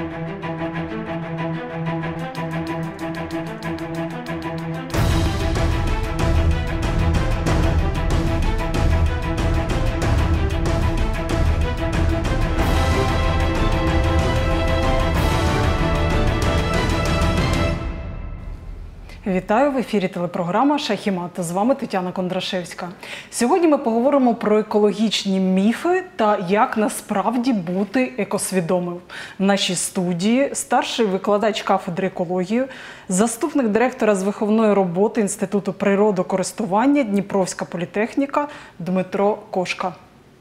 Вітаю! В ефірі телепрограма «Шах і мат». З вами Тетяна Кондрашевська. Сьогодні ми поговоримо про екологічні міфи та як насправді бути екосвідомим. В нашій студії старший викладач кафедри екології, заступник директора з виховної роботи Інституту природокористування Дніпровська політехніка Дмитро Кошка.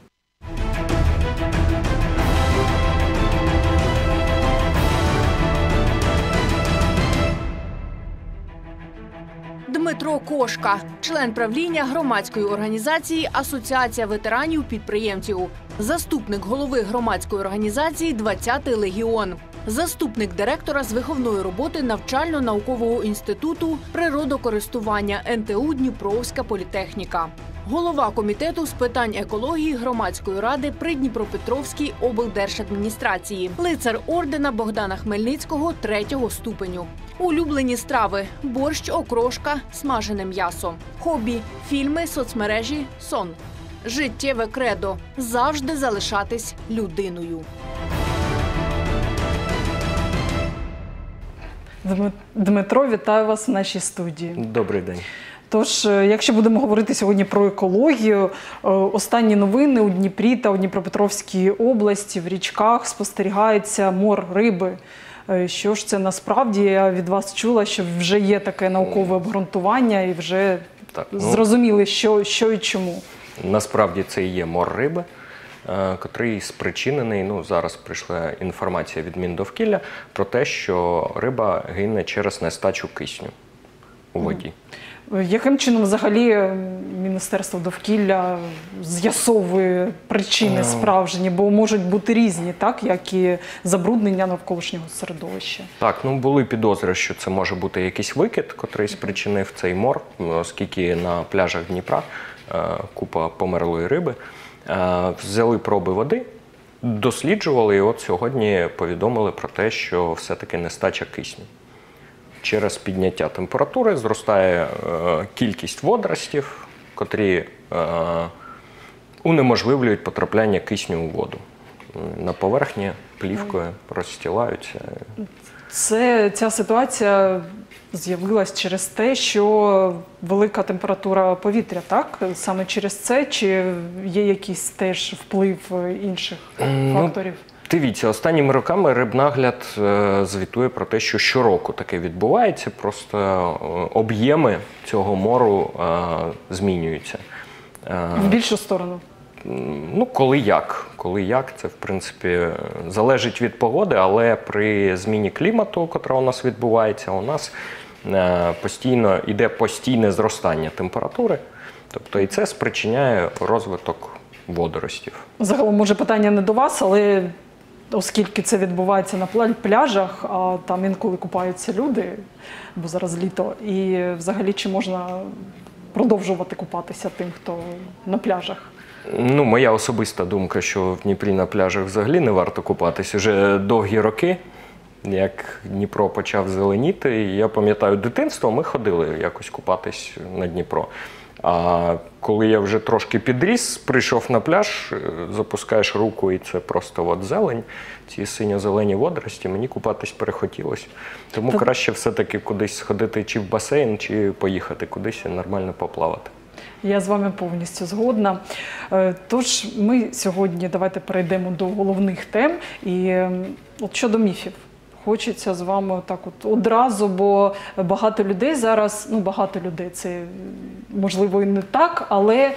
Дмитро Кошка – член правління громадської організації «Асоціація ветеранів-підприємців», заступник голови громадської організації «20-й легіон», заступник директора з виховної роботи Навчально-наукового інституту природокористування НТУ «Дніпровська політехніка», голова комітету з питань екології громадської ради при Дніпропетровській облдержадміністрації, лицар ордена Богдана Хмельницького 3-го ступеню. Улюблені страви – борщ, окрошка, смажене м'ясо. Хобі – фільми, соцмережі, сон. Життєве кредо – завжди залишатись людиною. Дмитро, вітаю вас в нашій студії. Добрий день. Тож, якщо будемо говорити сьогодні про екологію, останні новини у Дніпрі та у Дніпропетровській області в річках спостерігається мор риби. Що ж це насправді? Я від вас чула, що вже є таке наукове обґрунтування і вже зрозуміли, що і чому. Насправді це і є мор риби, котрий спричинений, зараз прийшла інформація від Міндовкілля про те, що риба гине через нестачу кисню у воді. Яким чином взагалі Міністерство довкілля з'ясовує причини справжні? Бо можуть бути різні, так, як і забруднення навколишнього середовища. Так, були підозри, що це може бути якийсь викид, котрий спричинив цей мор, оскільки на пляжах Дніпра купа померлої риби. Взяли проби води, досліджували і от сьогодні повідомили про те, що все-таки нестача кисню. Через підняття температури зростає кількість водоростів, котрі унеможливлюють потрапляння кисню у воду. На поверхні плівкою розстілаються. Ця ситуація з'явилась через те, що велика температура повітря, так? Саме через це? Чи є якийсь теж вплив інших факторів? Дивіться, останніми роками Рибнагляд звітує про те, що щороку таке відбувається, просто об'єми цього мору змінюються. В більшу сторону? Коли як, це в принципі залежить від погоди, але при зміні клімату, котра у нас відбувається, у нас йде постійне зростання температури, тобто і це спричиняє розвиток водоростів. Загалом, може, питання не до вас, але оскільки це відбувається на пляжах, а там інколи купаються люди, бо зараз літо, і взагалі чи можна продовжувати купатися тим, хто на пляжах? Моя особиста думка, що в Дніпрі на пляжах взагалі не варто купатися. Вже довгі роки, як Дніпро почав зеленіти, я пам'ятаю дитинство, ми ходили якось купатись на Дніпро. А коли я вже трошки підріс, прийшов на пляж, запускаєш руку і це просто зелень, ці синьо-зелені водорості, мені купатись перехотілося. Тому краще все-таки кудись сходити чи в басейн, чи поїхати кудись і нормально поплавати. Я з вами повністю згодна. Тож ми сьогодні давайте перейдемо до головних тем. І от щодо міфів. Хочеться з вами так одразу, бо багато людей зараз, багато людей, це можливо і не так, але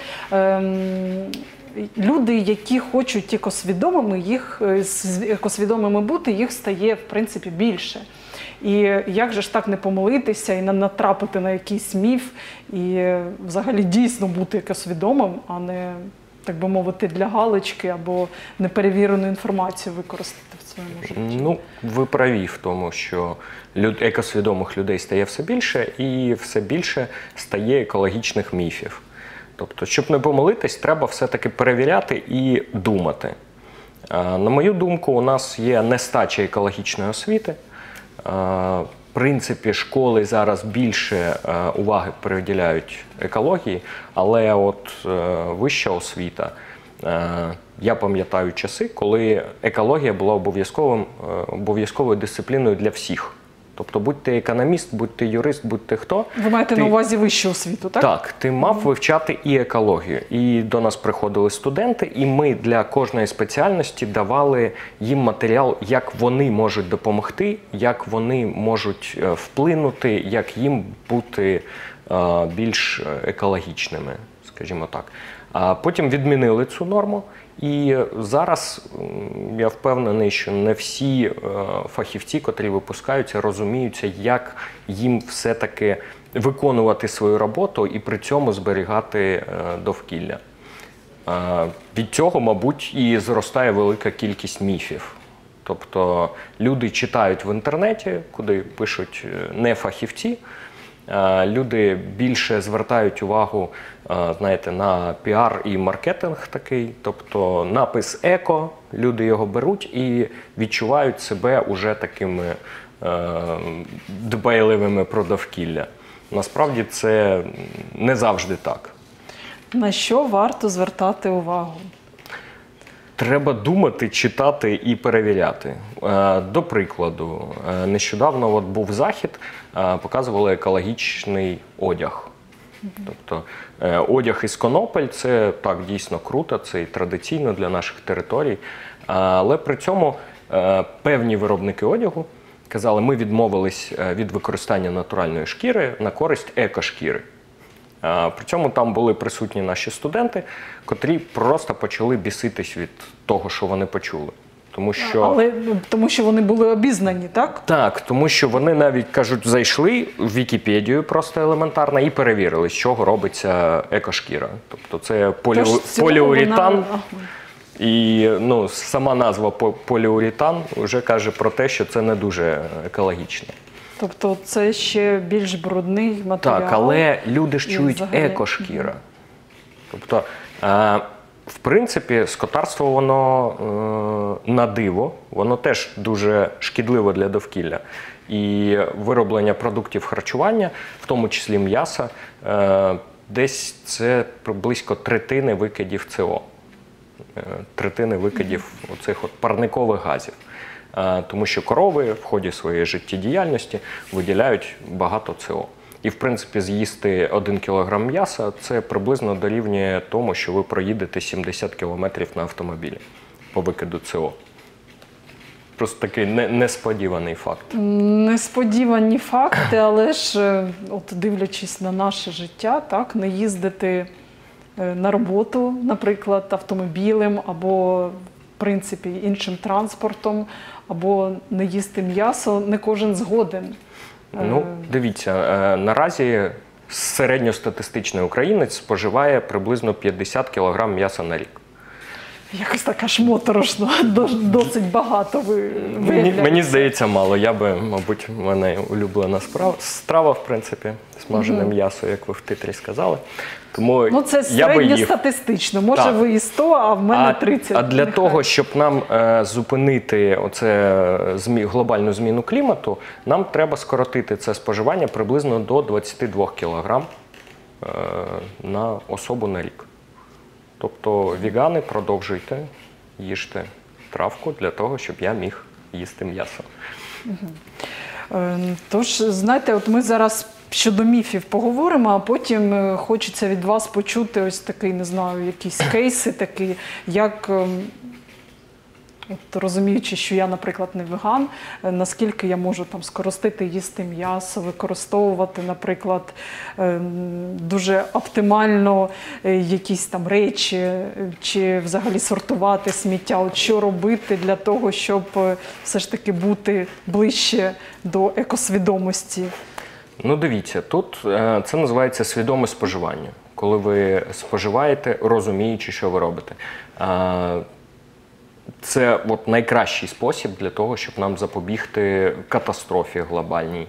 люди, які хочуть екосвідомими бути, їх стає, в принципі, більше. І як же ж так не помилитися і не натрапити на якийсь міф, і взагалі дійсно бути екосвідомим, а не, так би мовити, для галочки або неперевірену інформацію використати в своєму житті? Ви праві в тому, що екосвідомих людей стає все більше і все більше стає екологічних міфів. Тобто, щоб не помилитись, треба все-таки перевіряти і думати. На мою думку, у нас є нестача екологічної освіти. В принципі, школи зараз більше уваги приділяють екології, але от вища освіта, я пам'ятаю часи, коли екологія була обов'язковою дисципліною для всіх. Тобто, будь ти економіст, будь ти юрист, будь ти хто. Ви маєте на увазі вищу освіту, так? Так, ти мав вивчати і екологію. І до нас приходили студенти, і ми для кожної спеціальності давали їм матеріал, як вони можуть допомогти, як вони можуть вплинути, як їм бути більш екологічними, скажімо так. А потім відмінили цю норму. І зараз я впевнений, що не всі фахівці, котрі випускаються, розуміються, як їм все-таки виконувати свою роботу і при цьому зберігати довкілля. Від цього, мабуть, і зростає велика кількість міфів. Тобто люди читають в інтернеті, куди пишуть не фахівці, люди більше звертають увагу, знаєте, на піар і маркетинг такий, тобто напис «еко», люди його беруть і відчувають себе уже такими дбайливими про довкілля. Насправді це не завжди так. На що варто звертати увагу? Треба думати, читати і перевіряти. До прикладу, нещодавно був захід, показували екологічний одяг. Тобто одяг із конопель – це так дійсно круто, це і традиційно для наших територій. Але при цьому певні виробники одягу казали, ми відмовились від використання натуральної шкіри на користь екошкіри. При цьому там були присутні наші студенти, котрі просто почали біситись від того, що вони почули. Тому що вони були обізнані, так? Так, тому що вони навіть, кажуть, зайшли в Вікіпедію просто елементарно і перевірили, з чого робиться екошкіра. Тобто це поліуретан. І сама назва поліуретан вже каже про те, що це не дуже екологічно. Тобто це ще більш брудний матеріал. Так, але люди ж чують екошкіра. Тобто, в принципі, скотарство, воно на диво, воно теж дуже шкідливе для довкілля. І вироблення продуктів харчування, в тому числі м'яса, десь це близько третини викидів СО. Третини викидів оцих парникових газів. Тому що корови в ході своєї життєдіяльності виділяють багато СО. І, в принципі, з'їсти 1 кілограм м'яса – це приблизно дорівнює тому, що ви проїдете 70 кілометрів на автомобілі по викиду СО. Просто такий несподіваний факт. Несподівані факти, але ж, от дивлячись на наше життя, так, не їздити на роботу, наприклад, автомобілем або, в принципі, іншим транспортом, або не їсти м'ясо, не кожен згоден. Дивіться, наразі середньостатистичний українець споживає приблизно 50 кг м'яса на рік. Якось так аж моторошно, досить багато Мені здається, мало. Мабуть, в мене улюблена страва, в принципі, смажене м'ясо, як ви в титрі сказали. Тому це середньостатистично. Може, ви і 100, а в мене 30. А для того, щоб нам зупинити глобальну зміну клімату, нам треба скоротити це споживання приблизно до 22 кг на особу на рік. Тобто вегани, продовжуйте, їжте травку для того, щоб я міг їсти м'ясо. Тож, знаєте, от ми зараз щодо міфів поговоримо, а потім хочеться від вас почути ось такий, не знаю, якісь кейси такі, як, розуміючи, що я, наприклад, не веган, наскільки я можу там скоростити їсти м'ясо, використовувати, наприклад, дуже оптимально якісь там речі, чи взагалі сортувати сміття. От що робити для того, щоб все ж таки бути ближче до екосвідомості? Дивіться, тут це називається свідоме споживання. Коли ви споживаєте, розуміючи, що ви робите. Це найкращий спосіб для того, щоб нам запобігти катастрофі глобальній.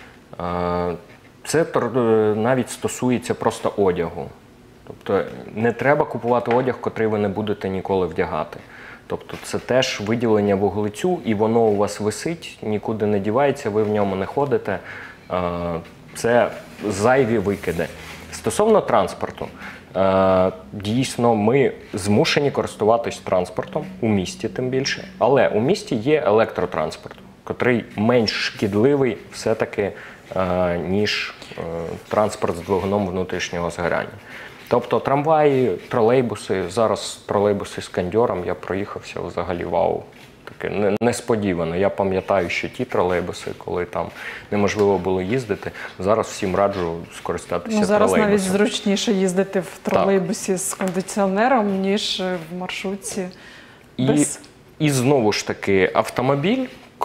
Це навіть стосується просто одягу. Тобто не треба купувати одяг, котрий ви не будете ніколи вдягати. Тобто це теж виділення вуглецю, і воно у вас висить, нікуди не дівається, ви в ньому не ходите. Це зайві викиди. Стосовно транспорту, дійсно, ми змушені користуватись транспортом, у місті тим більше, але у місті є електротранспорт, котрий менш шкідливий все-таки, ніж транспорт з двигуном внутрішнього згоряння. Тобто трамваї, тролейбуси, зараз тролейбуси з кондьором, я проїхався, взагалі вау. Таке несподівано. Я пам'ятаю, що ті тролейбуси, коли там неможливо було їздити, зараз всім раджу скористатися зараз тролейбусом. навіть зручніше їздити в тролейбусі з кондиціонером, ніж в маршрутці без... І знову ж таки, автомобіль,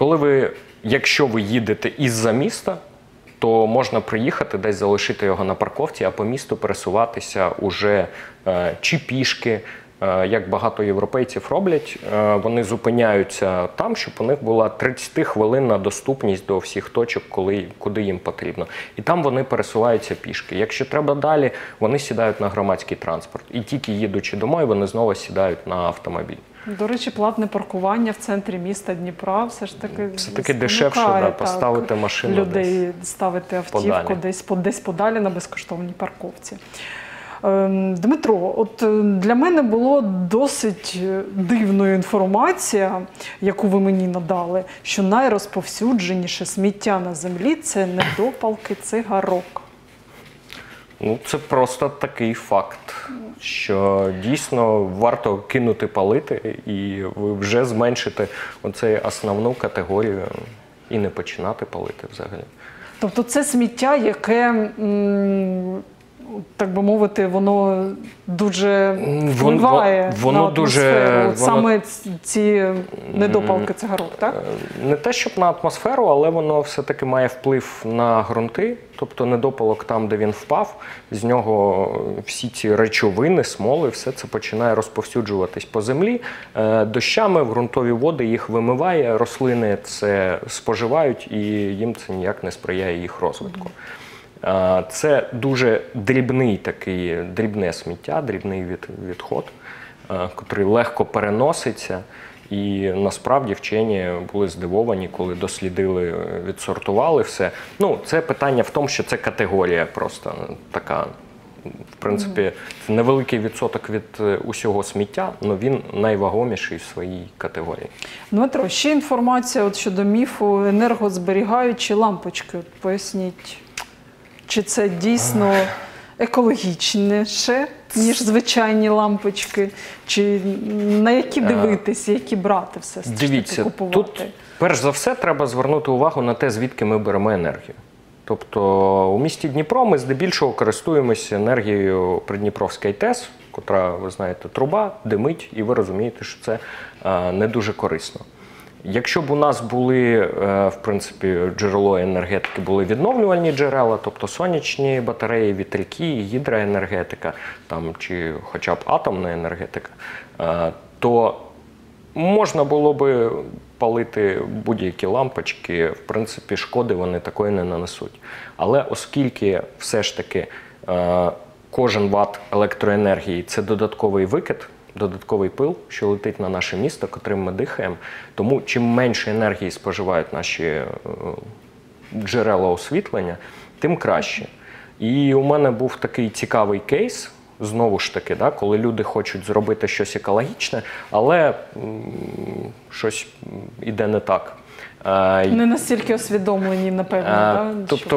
якщо ви їдете із-за міста, то можна приїхати, десь залишити його на парковці, а по місту пересуватися уже чи пішки, як багато європейців роблять, вони зупиняються там, щоб у них була 30-хвилинна доступність до всіх точок, куди їм потрібно. І там вони пересуваються пішки. Якщо треба далі, вони сідають на громадський транспорт. І тільки їдучи домой, вони знову сідають на автомобіль. До речі, платне паркування в центрі міста Дніпра все-таки дешевше, поставити машину людей, ставити автівку десь подалі на безкоштовній парковці. Дмитро, от для мене було досить дивною інформація, яку ви мені надали, що найрозповсюдженіше сміття на землі – це недопалки цигарок. Ну, це просто такий факт, що дійсно варто кинути палити, і ви вже зменшите оцю основну категорію і не починати палити взагалі. Тобто це сміття, яке, так би мовити, воно дуже впливає на атмосферу, саме ці недопалки цигарок, так? Не те, щоб на атмосферу, але воно все-таки має вплив на ґрунти, тобто недопалок там, де він впав, з нього всі ці речовини, смоли, все це починає розповсюджуватись по землі. Дощами в ґрунтові води їх вимиває, рослини це споживають і їм це ніяк не сприяє їх розвитку. Це дуже дрібне сміття, дрібний відход, який легко переноситься. І насправді вчені були здивовані, коли дослідили, відсортували все. Ну, це питання в тому, що це категорія просто така. В принципі, невеликий відсоток від усього сміття, але він найвагоміший в своїй категорії. Дмитро, ще інформація щодо міфу енергозберігаючі лампочки. Поясніть. Чи це дійсно екологічніше, ніж звичайні лампочки? Чи на які дивитися, які брати все ж таки купувати? Тут перш за все треба звернути увагу на те, звідки ми беремо енергію. Тобто у місті Дніпро ми здебільшого користуємося енергією Придніпровської ТЕС, котра, ви знаєте, труба, димить, і ви розумієте, що це не дуже корисно. Якщо б у нас були, в принципі, джерело енергетики, були відновлювальні джерела, тобто сонячні батареї, вітряки, гідроенергетика, там, чи хоча б атомна енергетика, то можна було би палити будь-які лампочки, в принципі, шкоди вони такої не нанесуть. Але оскільки все ж таки кожен ватт електроенергії – це додатковий викид, додатковий пил, що летить на наше місто, котрим ми дихаємо. Тому чим менше енергії споживають наші джерела освітлення, тим краще. І у мене був такий цікавий кейс, знову ж таки, коли люди хочуть зробити щось екологічне, але щось іде не так. Не настільки усвідомлені, напевно. Тобто,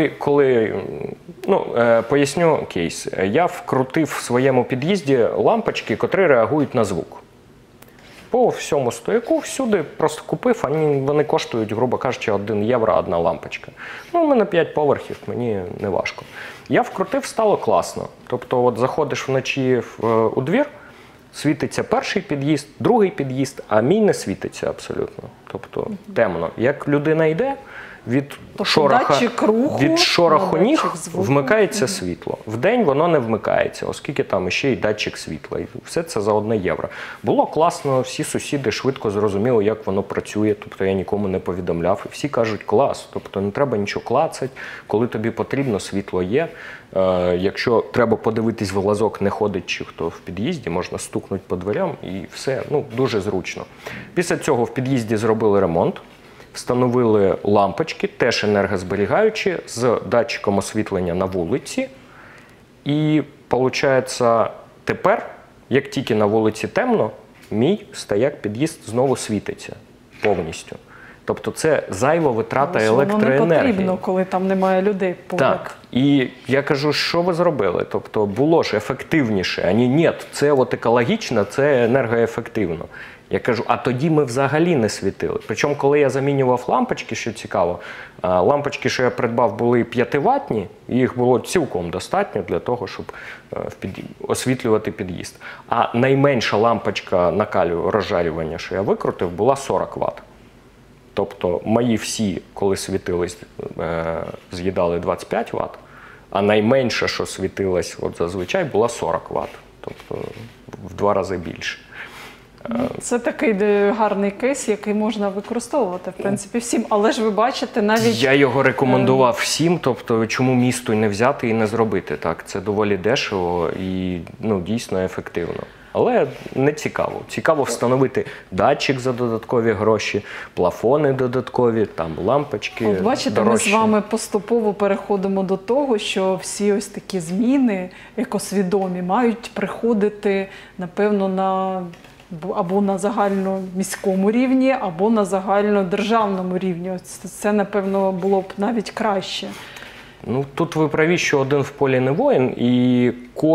поясню кейс. Я вкрутив в своєму під'їзді лампочки, котрі реагують на звук. По всьому стояку, всюди просто купив, вони коштують, грубо кажучи, 1 євро одна лампочка. Ну, у мене 5 поверхів, мені не важко. Я вкрутив, стало класно. Тобто, от заходиш вночі у двір, світиться перший під'їзд, другий під'їзд, а мій не світиться абсолютно. тобто темно. Як людина йде, від датчик руху, шороху ніг датчик звуку. вмикається світло. Вдень воно не вмикається, оскільки там ще й датчик світла. І все це за 1 євро. Було класно, всі сусіди швидко зрозуміли, як воно працює, тобто я нікому не повідомляв. І всі кажуть, клас, тобто не треба нічого клацати, коли тобі потрібно, світло є. Якщо треба подивитись в глазок, не ходить чи хто в під'їзді, можна стукнути по дверям і все, дуже зручно. Після цього в під'їзді зробили ремонт. Встановили лампочки, теж енергозберігаючі, з датчиком освітлення на вулиці. І, виходить, тепер, як тільки на вулиці темно, мій стояк-під'їзд знову світиться повністю. Тобто це зайва витрата електроенергії. Воно не потрібно, коли там немає людей поряд. Так. І я кажу, що ви зробили? Тобто було ж ефективніше. Ані, ні, це от екологічно, це енергоефективно. Я кажу, а тоді ми взагалі не світили. Причому, коли я замінював лампочки, що цікаво, лампочки, що я придбав, були 5-ваттні, і їх було цілком достатньо для того, щоб освітлювати під'їзд. А найменша лампочка накалю розжарювання, що я викрутив, була 40 Вт. Тобто мої всі, коли світились, з'їдали 25 Вт, а найменша, що світилась от зазвичай, була 40 Вт. Тобто в 2 рази більше. Це такий гарний кейс, який можна використовувати, в принципі, всім. Але ж ви бачите, навіть... Я його рекомендував всім, тобто чому місту не взяти і не зробити так. Це доволі дешево і дійсно ефективно. Але не цікаво. Цікаво встановити датчик за додаткові гроші, плафони додаткові, там лампочки дорожчі. Бачите, ми з вами поступово переходимо до того, що всі ось такі зміни екосвідомі мають приходити, напевно, або на загальноміському рівні, або на загальнодержавному рівні. Це, напевно, було б навіть краще. Тут ви праві, що один в полі не воїн, і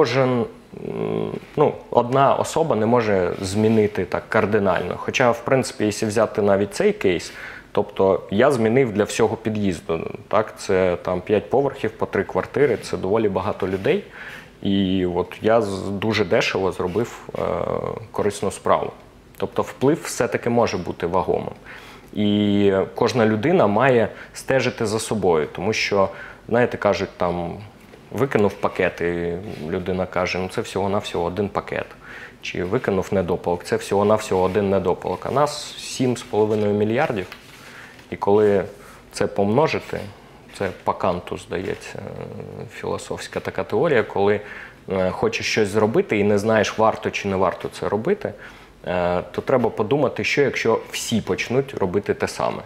одна особа не може змінити так кардинально. Хоча, в принципі, якщо взяти навіть цей кейс, тобто я змінив для всього під'їзду. Так? Це там 5 поверхів по 3 квартири, це доволі багато людей. І от я дуже дешево зробив корисну справу. Тобто вплив все-таки може бути вагомим. І кожна людина має стежити за собою, тому що, знаєте, кажуть, там, викинув пакет, і людина каже, це всього-навсього 1 пакет. Чи викинув недопалок, це всього-навсього 1 недопалок. А нас 7,5 мільярдів. І коли це помножити, це по Канту, здається, філософська така теорія, коли хочеш щось зробити і не знаєш, варто чи не варто це робити, то треба подумати, що якщо всі почнуть робити те саме.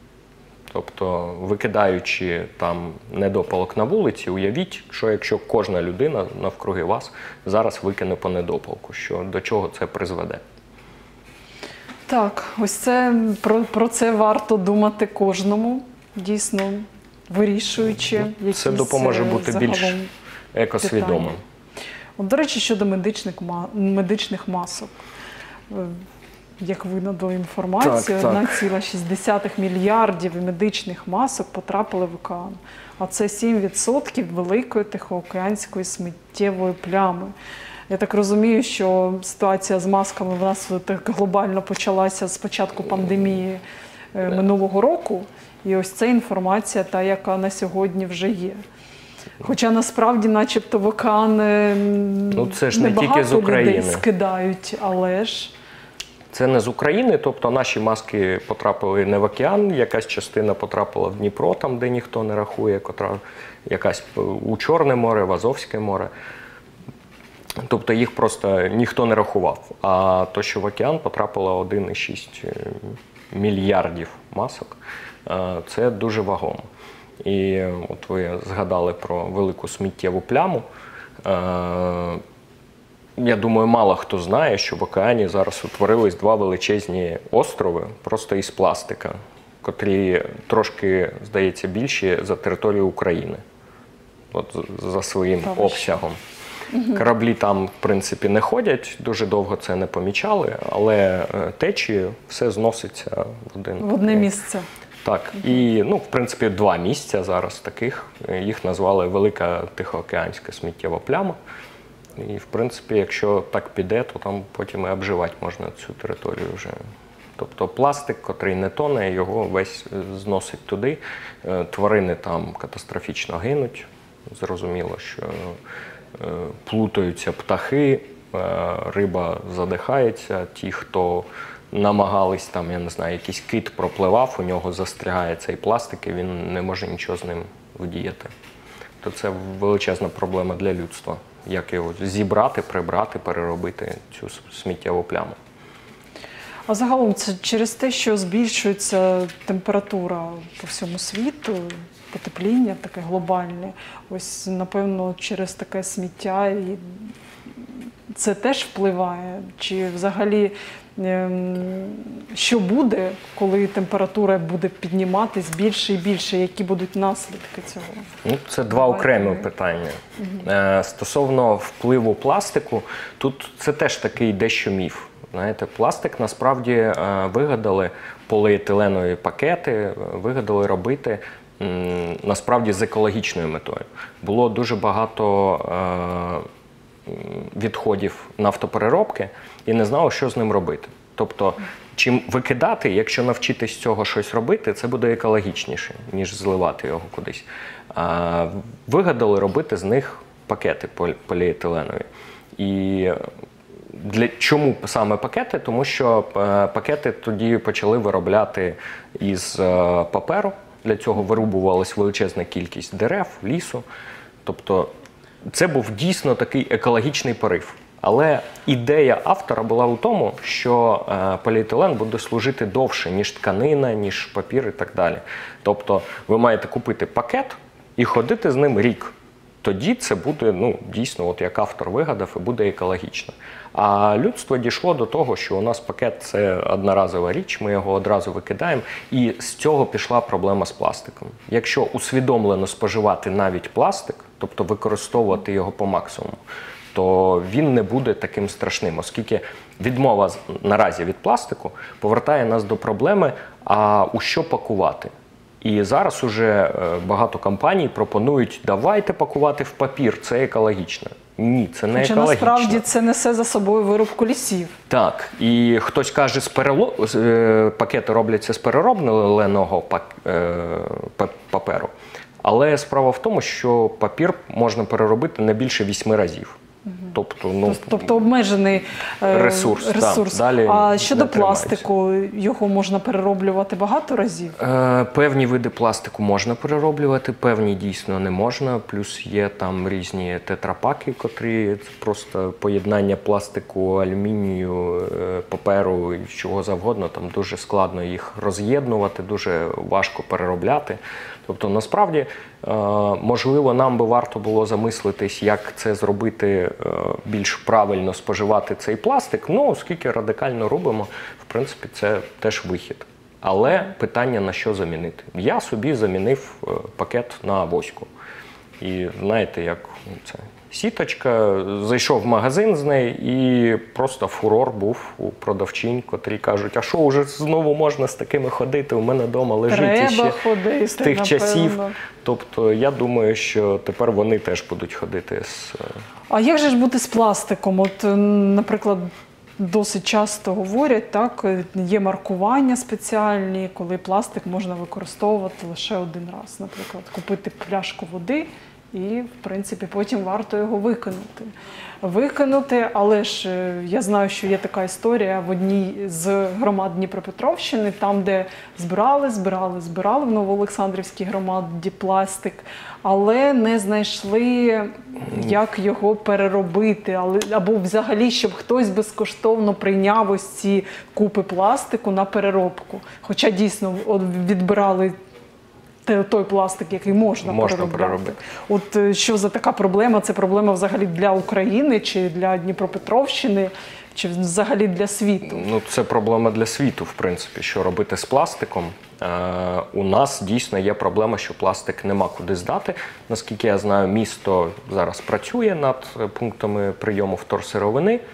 Тобто, викидаючи там недопалок на вулиці, уявіть, що якщо кожна людина навкруги вас зараз викине по недопалку, що до чого це призведе. Так, ось це, про це варто думати кожному, дійсно, вирішуючи якісь це допоможе бути більш екосвідомим. Питання. До речі, щодо медичних масок. Як ви надали інформацію, 1,6 мільярдів медичних масок потрапили в океан. А це 7% великої тихоокеанської сміттєвої плями. Я так розумію, що ситуація з масками в нас так глобально почалася з початку пандемії минулого року. І ось це інформація, та, яка на сьогодні вже є. Хоча насправді, начебто, в океан це ж не тільки з України людей скидають, але ж... Це не з України, тобто наші маски потрапили не в океан, якась частина потрапила в Дніпро, там, де ніхто не рахує, якась у Чорне море, в Азовське море. Тобто їх просто ніхто не рахував. А то, що в океан потрапило 1,6 мільярдів масок, це дуже вагомо. І от ви згадали про велику сміттєву пляму. Я думаю, мало хто знає, що в океані зараз утворились 2 величезні острови просто із пластика, котрі трошки, здається, більші за територію України, от за своїм обсягом. Кораблі там, в принципі, не ходять, дуже довго це не помічали, але течією все зноситься в одне місце. Так, і, в принципі, 2 місця зараз таких, їх назвали Велика Тихоокеанська сміттєва пляма. І, в принципі, якщо так піде, то там потім і обживати можна цю територію вже Тобто пластик, котрий не тоне, його весь зносить туди. Тварини там катастрофічно гинуть. Зрозуміло, що плутаються птахи, риба задихається. Ті, хто намагались, там, я не знаю, якийсь кит пропливав, у нього застрягає цей пластик, і він не може нічого з ним вдіяти. То це величезна проблема для людства. Як його зібрати, прибрати, переробити цю сміттєву пляму. А загалом це через те, що збільшується температура по всьому світу, потепління таке глобальне. Ось, напевно, через таке сміття і це теж впливає? Чи взагалі що буде, коли температура буде підніматись більше і більше? Які будуть наслідки цього? Ну, це два окремі питання. Стосовно впливу пластику, тут це теж такий дещо міф. Знаєте, пластик насправді вигадали, поліетиленові пакети вигадали робити насправді з екологічною метою. Було дуже багато відходів нафтопереробки і не знали, що з ним робити. Тобто, чим викидати, якщо навчитись з цього щось робити, це буде екологічніше, ніж зливати його кудись. Вигадали робити з них пакети поліетиленові. І чому саме пакети? Тому що пакети тоді почали виробляти із паперу. Для цього вирубувалась величезна кількість дерев, лісу. Тобто це був дійсно такий екологічний порив. Але ідея автора була у тому, що поліетилен буде служити довше, ніж тканина, ніж папір і так далі. Тобто ви маєте купити пакет і ходити з ним рік. Тоді це буде, дійсно, от як автор вигадав, і буде екологічно. А людство дійшло до того, що у нас пакет – це одноразова річ, ми його одразу викидаємо, і з цього пішла проблема з пластиком. Якщо усвідомлено споживати навіть пластик, тобто використовувати його по максимуму, то він не буде таким страшним, оскільки відмова наразі від пластику повертає нас до проблеми, а у що пакувати? І зараз уже багато компаній пропонують, давайте пакувати в папір, це екологічно. Ні, це не екологічно. Хоча насправді це несе за собою вирубку лісів. Так, і хтось каже, пакети робляться з переробленого паперу, але справа в тому, що папір можна переробити не більше 8 разів. Тобто обмежений ресурс. Далі а щодо пластику, його можна перероблювати багато разів? Певні види пластику можна перероблювати, певні дійсно не можна. Плюс є там різні тетрапаки, котрі просто поєднання пластику, алюмінію, паперу і чого завгодно. Там дуже складно їх роз'єднувати, дуже важко переробляти. Тобто, насправді, можливо, нам би варто було замислитись, як це зробити більш правильно споживати цей пластик. Оскільки радикально робимо, в принципі, це теж вихід. Але питання, на що замінити. Я собі замінив пакет на авоську. І знаєте, як це? Сіточка, зайшов в магазин з неї і просто фурор був у продавчинь, котрі кажуть, а що, вже знову можна з такими ходити, у мене вдома лежить ще з тих часів. Тобто я думаю, що тепер вони теж будуть ходити з... А як же ж бути з пластиком? От, наприклад, досить часто говорять, так, є маркування спеціальні, коли пластик можна використовувати лише один раз. Наприклад, купити пляшку води і, в принципі, потім варто його викинути. Але ж я знаю, що є така історія в одній з громад Дніпропетровщини, там, де збирали в Новоолександрівській громаді пластик, але не знайшли, як його переробити, або взагалі, щоб хтось безкоштовно прийняв ось ці купи пластику на переробку. Хоча дійсно відбирали той пластик, який можна переробляти. От що за така проблема? Це проблема взагалі для України, чи для Дніпропетровщини, чи взагалі для світу? Це проблема для світу, в принципі, що робити з пластиком. У нас дійсно є проблема, що пластик нема куди здати. Наскільки я знаю, місто зараз працює над пунктами прийому вторсировини.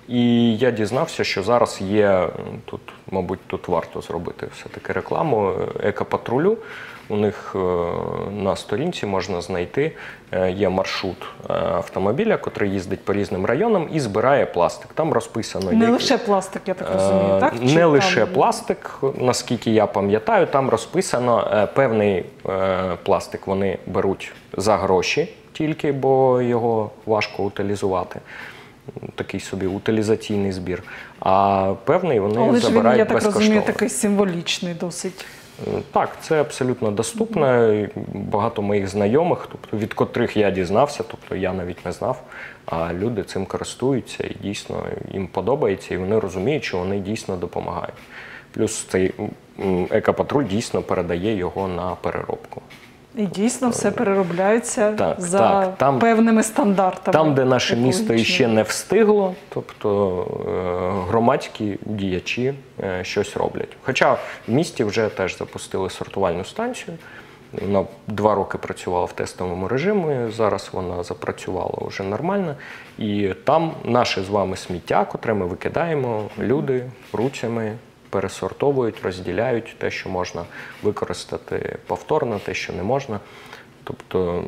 І я дізнався, що зараз є, мабуть, тут варто зробити все-таки рекламу, екопатрулю. У них на сторінці можна знайти, є маршрут автомобіля, який їздить по різним районам і збирає пластик. Там розписано... Не лише пластик, я так розумію, так? Не лише пластик, наскільки я пам'ятаю, там розписано певний пластик вони беруть за гроші тільки, бо його важко утилізувати. Такий собі утилізаційний збір. А певний вони Але забирають безкоштовно. Але ж він, я так розумію, такий символічний досить. Так, це абсолютно доступно. Багато моїх знайомих, тобто від котрих я дізнався, тобто я навіть не знав, а люди цим користуються і дійсно їм подобається, і вони розуміють, що вони дійсно допомагають. Плюс цей екопатруль дійсно передає його на переробку. І дійсно все переробляється за там, певними стандартами. Там, де наше місто іще не встигло, тобто громадські діячі щось роблять. Хоча в місті вже теж запустили сортувальну станцію. Вона 2 роки працювала в тестовому режимі, зараз вона запрацювала вже нормально. І там наше з вами сміття, котре ми викидаємо, люди руцями пересортовують, розділяють те, що можна використати повторно, те, що не можна. Тобто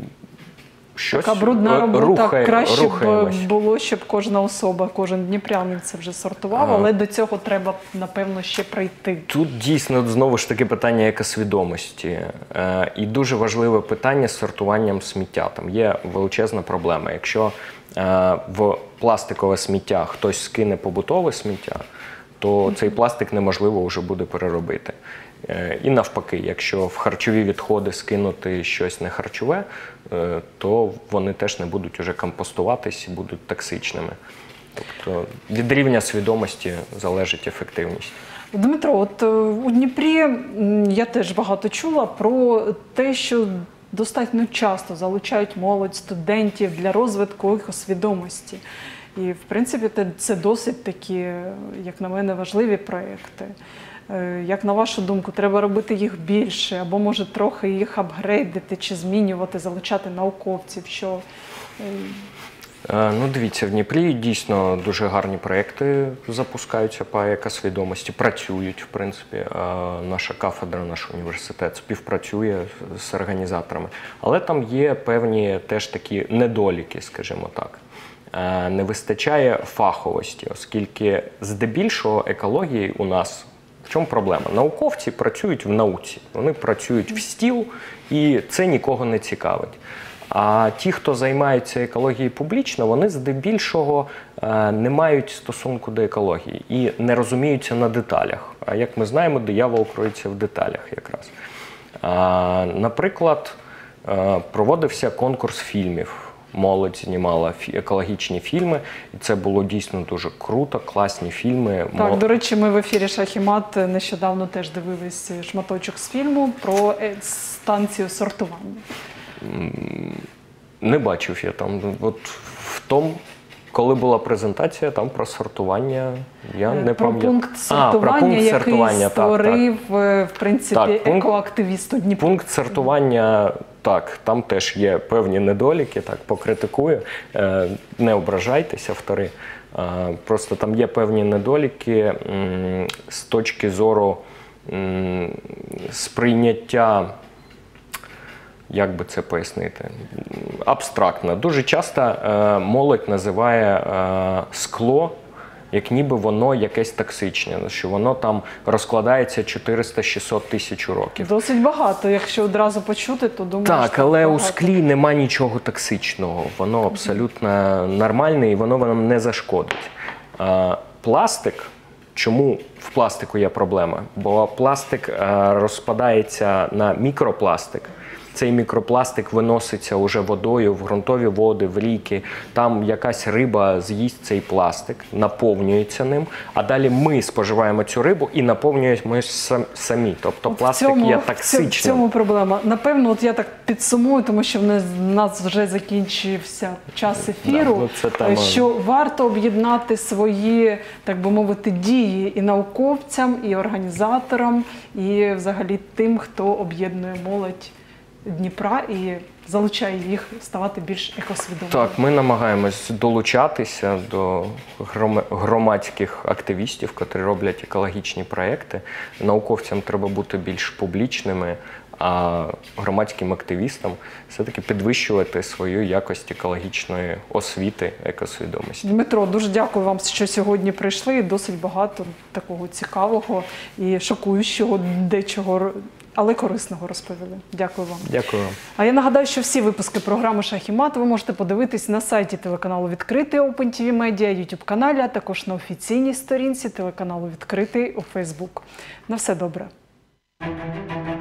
щось така брудна робота. Краще рухаємось. б було, щоб кожна особа, кожен дніпрянин це вже сортував, але до цього треба, напевно, ще прийти. Тут дійсно, знову ж таки, питання екосвідомості. І дуже важливе питання з сортуванням сміття. Там є величезна проблема. Якщо в пластикове сміття хтось скине побутове сміття, то цей пластик неможливо вже буде переробити. І навпаки, якщо в харчові відходи скинути щось не харчове, то вони теж не будуть вже компостуватись і будуть токсичними. Тобто від рівня свідомості залежить ефективність. Дмитро, от у Дніпрі я теж багато чула про те, що достатньо часто залучають молодь, студентів для розвитку екосвідомості. І, в принципі, це досить такі, як на мене, важливі проєкти. Як на вашу думку, треба робити їх більше, або, може, трохи їх апгрейдити чи змінювати, залучати науковців, що... Ну, дивіться, в Дніпрі дійсно дуже гарні проєкти запускаються по екосвідомості, працюють, в принципі. Наша кафедра, наш університет співпрацює з організаторами. Але там є певні теж такі недоліки, скажімо так. Не вистачає фаховості, оскільки здебільшого екології у нас в чому проблема? Науковці працюють в науці, вони працюють в стіл, і це нікого не цікавить. А ті, хто займаються екологією публічно, вони здебільшого не мають стосунку до екології і не розуміються на деталях. А як ми знаємо, диявол криється в деталях якраз. Наприклад, проводився конкурс фільмів. Молодь знімала екологічні фільми, і це було дійсно дуже круто, класні фільми. Так, до речі, ми в ефірі «Шах і мат» нещодавно теж дивились шматочок з фільму про станцію сортування. Не бачив я там. От в тому, коли була презентація, там про сортування я не пам'ятаю. Про пункт сортування, який створив, в принципі, екоактивіст у Дніпрі. Пункт сортування, так, там теж є певні недоліки, так, покритикую. Не ображайтеся, автори. Просто там є певні недоліки з точки зору сприйняття, як би це пояснити, абстрактно. Дуже часто молодь називає скло, як ніби воно якесь токсичне, що воно там розкладається 400-600 тисяч років. Досить багато, якщо одразу почути, то думаю, так, але багато. У склі нема нічого токсичного, воно абсолютно нормальне і воно вам не зашкодить. Пластик, чому в пластику є проблема? Бо пластик розпадається на мікропластик. Цей мікропластик виноситься уже водою в ґрунтові води, в ріки. Там якась риба з'їсть цей пластик, наповнюється ним, а далі ми споживаємо цю рибу і наповнюємо самі. Тобто пластик є токсичним. В цьому проблема. Напевно, от я так підсумую, тому що в нас вже закінчився час ефіру, що варто об'єднати свої, так би мовити, дії і науковцям, і організаторам, і взагалі тим, хто об'єднує молодь Дніпра і залучає їх ставати більш екосвідомими? Так, ми намагаємось долучатися до громадських активістів, які роблять екологічні проекти. Науковцям треба бути більш публічними, а громадським активістам все-таки підвищувати свою якість екологічної освіти, екосвідомості. Дмитро, дуже дякую вам, що сьогодні прийшли. Досить багато такого цікавого і шокуючого дечого, але корисного розповіли. Дякую вам. Дякую вам. А я нагадаю, що всі випуски програми «Шах і мат» ви можете подивитись на сайті телеканалу «Відкритий» OpenTV Media, YouTube-каналі, а також на офіційній сторінці телеканалу «Відкритий» у Facebook. На все добре.